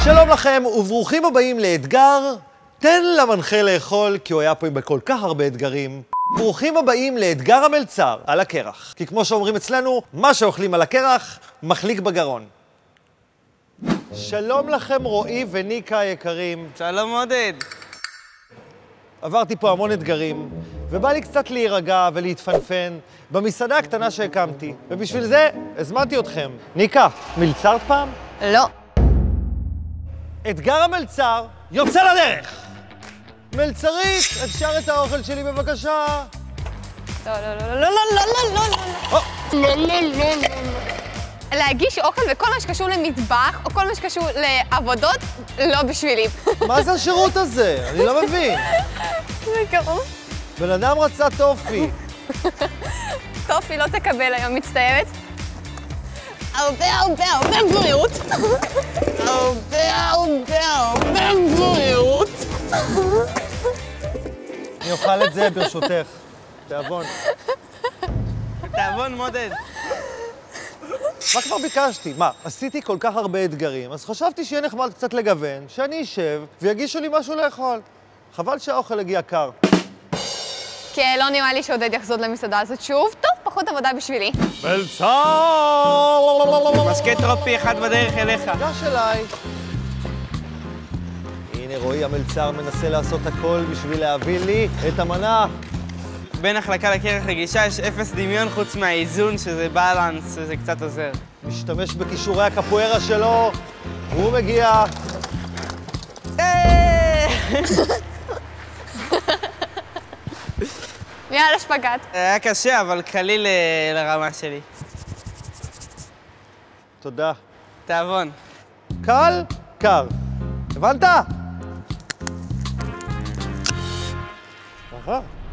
שלום לכם וברוכים הבאים לאתגר תן למנחה לאכול, כי הוא היה פה בכל כך הרבה אתגרים. ברוכים הבאים לאתגר המלצר על הקרח, כי כמו שאומרים אצלנו, מה שאוכלים על הקרח מחליק בגרון. שלום לכם רועי וניקה היקרים. שלום עודד. עברתי פה המון אתגרים, ובא לי קצת להירגע ולהתפנפן במסעדה הקטנה שהקמתי, ובשביל זה הזמנתי אתכם. ניקה, מלצרת פעם? לא. אתגר המלצר יוצא לדרך! מלצרית, אפשר את האוכל שלי בבקשה? לא, לא, לא, לא, לא, לא, לא, לא, לא. להגיש אוכל וכל מה שקשור למטבח, או כל מה שקשור לעבודות, לא בשבילי. מה זה השירות הזה? אני לא מבין. זה קרוב. בן אדם רצה טופי. טופי לא תקבל היום, מצטערת. הרבה בריאות. הרבה בריאות. אני אוכל את זה ברשותך. תיאבון. תיאבון מודד. מה כבר ביקשתי? מה, עשיתי כל כך הרבה אתגרים, אז חשבתי שיהיה נחמד קצת לגוון, שאני אשב ויגישו לי משהו לאכול. חבל שהאוכל הגיע קר. כן, לא נראה לי שעודד יחזור למסעדה הזאת שוב. טוב, פחות עבודה בשבילי. מלצר! משקה טרופי אחד בדרך אליך. גש אליי. הנה רועי המלצר מנסה לעשות הכל בשביל להביא לי את המנה. בין החלקה לקרח רגישה יש אפס דמיון חוץ מהאיזון שזה בלנס, שזה קצת עוזר. משתמש בכישורי הקפוארה שלו, הוא מגיע. יאללה, שפגאט. היה קשה, אבל קליל לרמה שלי. תודה. תיאבון. קל, קר. הבנת? אהה.